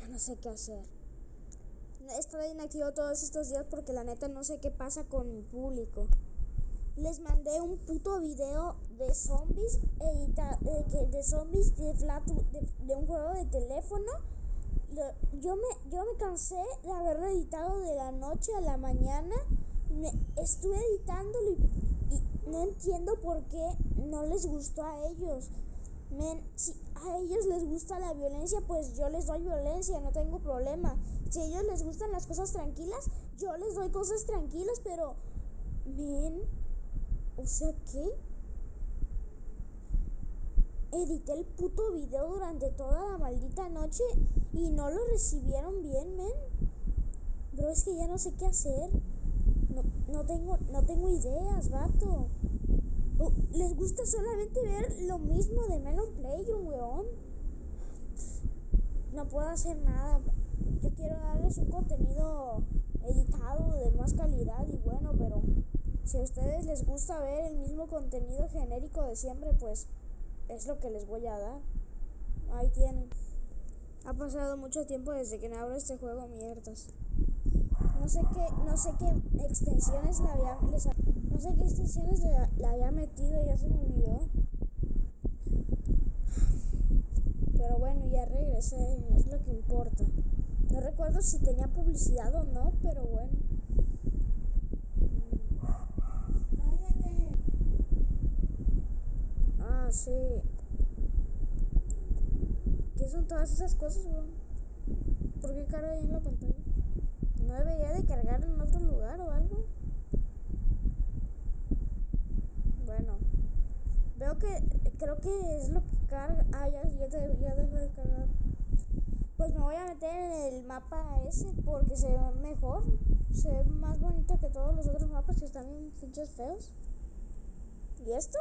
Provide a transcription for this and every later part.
no sé qué hacer. He estado inactivo todos estos días porque la neta no sé qué pasa con mi público. Les mandé un puto video de zombies de zombies de un juego de teléfono. Yo me cansé de haberlo editado de la noche a la mañana. Estuve editándolo y no entiendo por qué no les gustó a ellos. Si a ellos les gusta la violencia, pues yo les doy violencia, no tengo problema. Si a ellos les gustan las cosas tranquilas, yo les doy cosas tranquilas, pero o sea, ¿qué? Edité el puto video durante toda la maldita noche y no lo recibieron bien, Bro, es que ya no sé qué hacer. No tengo ideas, vato. Les gusta solamente ver lo mismo de Melon Playground, weón. No puedo hacer nada. Yo quiero darles un contenido editado de más calidad y bueno, pero si a ustedes les gusta ver el mismo contenido genérico de siempre, pues es lo que les voy a dar. Ahí tienen. Ha pasado mucho tiempo desde que me abro este juego, mierdas. No sé qué extensiones le había metido, ya se me olvidó. Pero bueno, ya regresé, es lo que importa. No recuerdo si tenía publicidad o no, pero bueno. Ah, sí. ¿Qué son todas esas cosas, weón? ¿Por qué carga ahí en la pantalla? ¿No debería de cargar en otro lugar o algo? Bueno, creo que es lo que carga. Ah, ya dejó de cargar. Pues me voy a meter en el mapa ese porque se ve mejor. Se ve más bonito que todos los otros mapas que están bien pinches feos. ¿Y esto?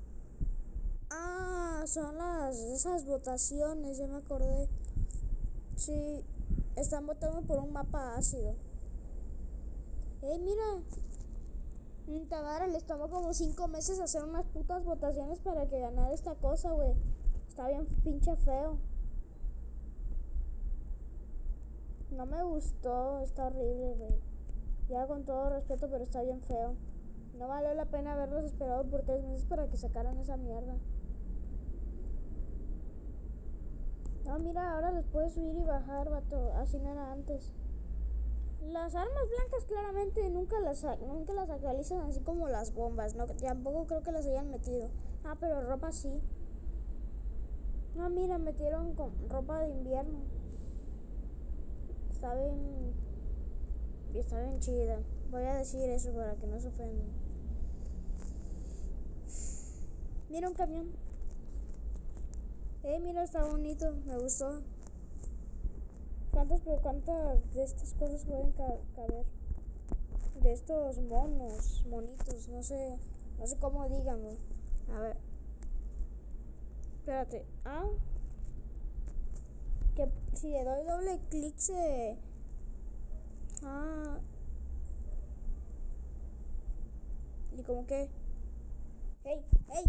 Ah, son esas votaciones, ya me acordé. Sí, están votando por un mapa ácido. Mira. Madre, les tomó como 5 meses hacer unas putas votaciones para que ganara esta cosa, güey. Está bien pinche feo. No me gustó, está horrible, güey. Ya con todo respeto, pero está bien feo. No valió la pena haberlos esperado por 3 meses para que sacaran esa mierda. No, mira, ahora los puedes subir y bajar, vato. Así no era antes. Las armas blancas claramente nunca las actualizan así como las bombas. No, tampoco creo que las hayan metido. Ah, pero ropa sí. No, mira, metieron con ropa de invierno. Está bien chida. Voy a decir eso para que no se ofendan. Mira un camión. Mira, está bonito. Me gustó. ¿Cuántas de estas cosas pueden caber? De estos monitos, no sé cómo díganlo. A ver. Espérate. Que si le doy doble clic se... Y como que... ¡Hey!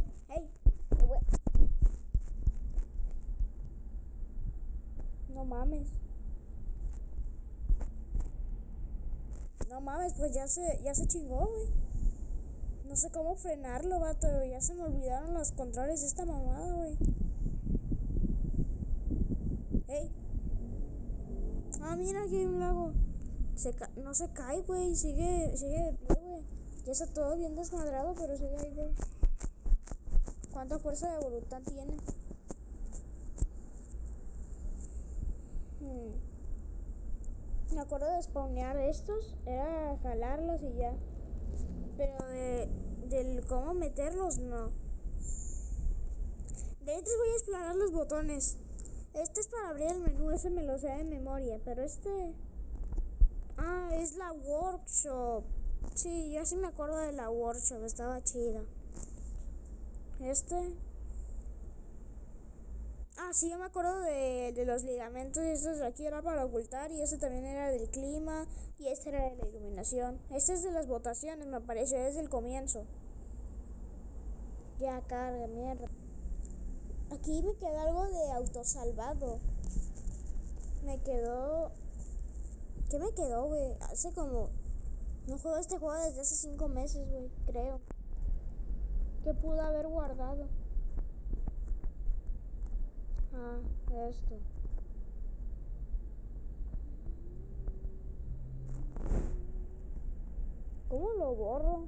No mames. No mames, pues ya se chingó, güey. No sé cómo frenarlo, vato. Ya se me olvidaron los controles de esta mamada, güey. ¡Hey! Mira, aquí hay un lago. No se cae, güey. Sigue de pie, güey. Ya está todo bien desmadrado, pero sigue ahí, güey. ¿Cuánta fuerza de voluntad tiene? Me acuerdo de spawnear estos. Era jalarlos y ya. Pero del cómo meterlos, no. De hecho, voy a explorar los botones. Este es para abrir el menú, ese me lo sé de memoria. Pero este... es la workshop. Sí, yo sí me acuerdo de la workshop, estaba chida. Sí, yo me acuerdo de los ligamentos. Estos de aquí era para ocultar. Y este también era del clima. Y este era de la iluminación. Este es de las votaciones, me pareció desde el comienzo. Ya carga, mierda. Aquí me queda algo de autosalvado. Me quedó... ¿Qué me quedó, güey? Hace como... No juego este juego desde hace 5 meses, güey, creo. ¿Qué pude haber guardado? Ah, esto. ¿Cómo lo borro?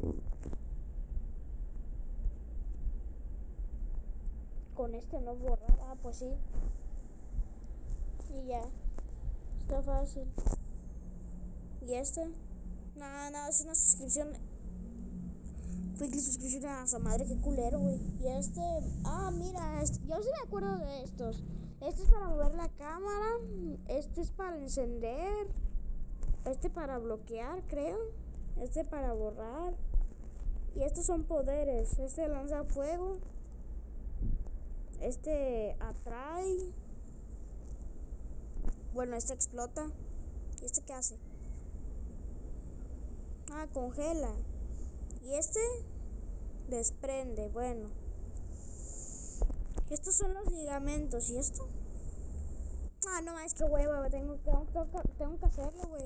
Con este no borrar. Ah, pues sí. Y ya. Está fácil. ¿Y este? No, es una suscripción. Weekly suscripción a su madre, qué culero, güey. Y este. Ah, mira, yo sí me acuerdo de estos. Este es para mover la cámara. Este es para encender. Este para bloquear, creo. Este para borrar. Y estos son poderes. Este lanza fuego. Este atrae. Bueno, este explota. ¿Y este qué hace? Ah, congela. Y este desprende. Bueno. Estos son los ligamentos. ¿Y esto? Ah, no, es que hueva. Tengo que hacerlo, güey.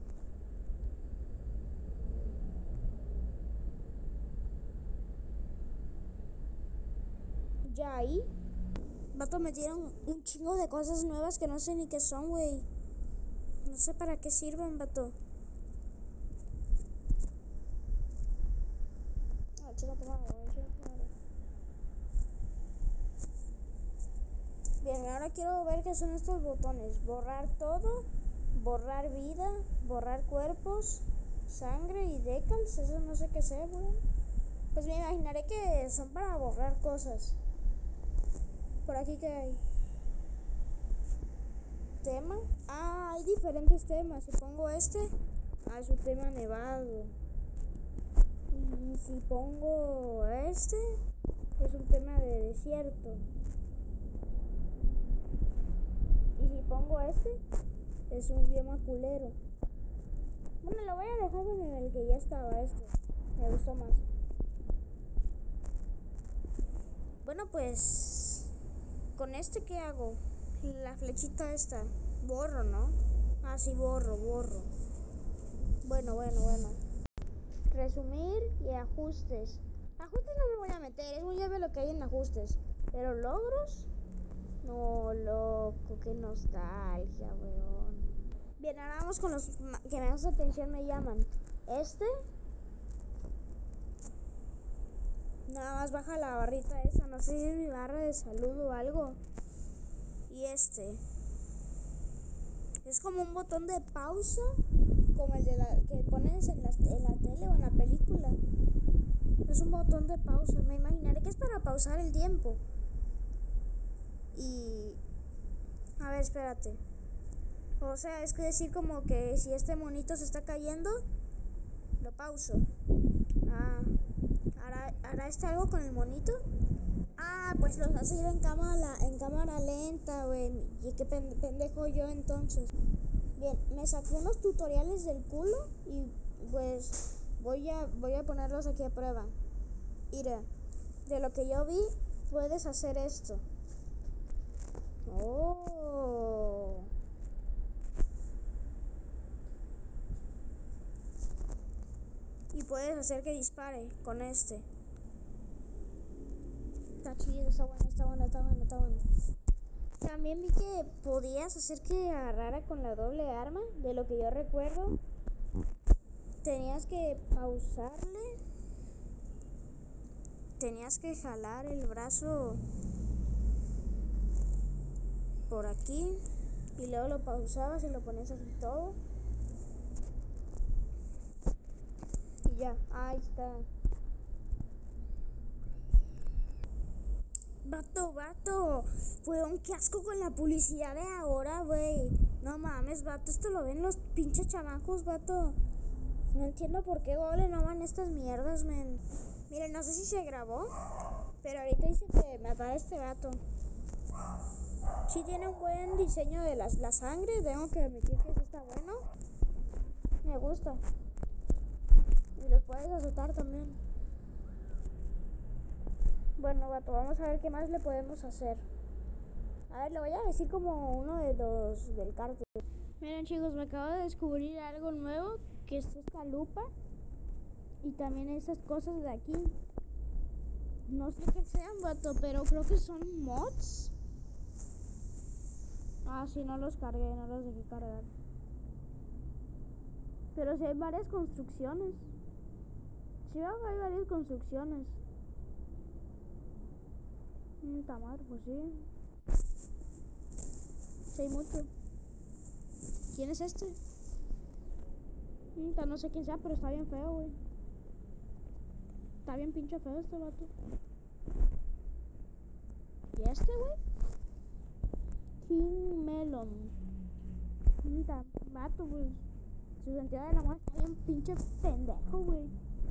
Ya ahí. Vato, me dieron un chingo de cosas nuevas que no sé ni qué son, güey. No sé para qué sirven, vato. Ah, chica, Bien, ahora quiero ver qué son estos botones. Borrar todo, borrar vida, borrar cuerpos, sangre y decals. Eso no sé qué sea, güey. Pues me imaginaré que son para borrar cosas. Por aquí que hay tema. Ah, hay diferentes temas. Si pongo este, es un tema nevado. Y si pongo este, es un tema de desierto. Y si pongo este, es un idioma culero. Bueno, lo voy a dejar en el que ya estaba este. Me gustó más. Bueno, pues con este, ¿qué hago? La flechita esta. Borro, ¿no? Ah, sí, borro. Bueno. Resumir y ajustes. Ajustes no me voy a meter, es muy obvio lo que hay en ajustes. Pero logros, no, loco, qué nostalgia, weón. Bien, ahora vamos con los que más atención me llaman. Este, nada más baja la barrita esa, no sé si es mi barra de salud o algo. Y este, es como un botón de pausa, como el de que pones en la tele o en la película. Es un botón de pausa. Me imaginaré que es para pausar el tiempo. Y... A ver, espérate. O sea, es que decir como que si este monito se está cayendo, lo pauso. Ah, ¿hará este algo con el monito? Ah, pues los hace ir en cámara lenta, güey. Y qué pendejo yo entonces. Bien, me saqué unos tutoriales del culo y pues voy a ponerlos aquí a prueba. Mira, de lo que yo vi, puedes hacer esto. Oh. Y puedes hacer que dispare con este. Está chido, está bueno. También vi que podías hacer que agarrara con la doble arma. De lo que yo recuerdo, tenías que pausarle. Tenías que jalar el brazo por aquí. Y luego lo pausabas y lo ponías así todo. Y ya, ahí está. Vato, weón, qué asco con la publicidad de ahora, güey. No mames, vato, esto lo ven los pinches chamacos, vato. No entiendo por qué Google no van estas mierdas, men. Miren, no sé si se grabó, pero ahorita dice que me aparece este vato. Sí tiene un buen diseño de la sangre, tengo que admitir que eso está bueno. Me gusta. Y los puedes azotar también. Bueno, vato, vamos a ver qué más le podemos hacer. A ver, le voy a decir como uno de los del cártel. Miren chicos, me acabo de descubrir algo nuevo, que es esta lupa y también esas cosas de aquí. No sé qué sean, vato, pero creo que son mods. Ah, sí, no los cargué, no los dejé cargar. Pero sí hay varias construcciones. Sí veo que hay varias construcciones. Está madre, pues sí. Sí hay mucho. ¿Quién es este? No sé quién sea, pero está bien feo, güey. Está bien pinche feo este vato. ¿Y este, güey? King Melon. Vato, pues. Su sentido del amor está bien pinche pendejo, güey.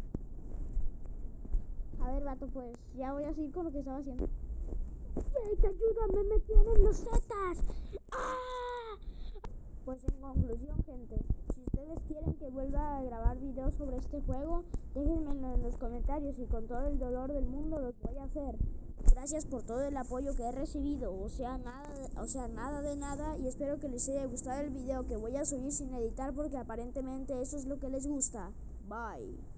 A ver, vato, pues. Ya voy a seguir con lo que estaba haciendo. ¡Jake, ayúdame! ¡Me tienen los zetas! ¡Ah! Pues en conclusión, gente, si ustedes quieren que vuelva a grabar videos sobre este juego, déjenmelo en los comentarios y con todo el dolor del mundo los voy a hacer. Gracias por todo el apoyo que he recibido, nada de nada, y espero que les haya gustado el video que voy a subir sin editar porque aparentemente eso es lo que les gusta. Bye.